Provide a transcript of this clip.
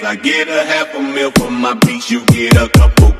I get a half a meal for my beats, you get a couple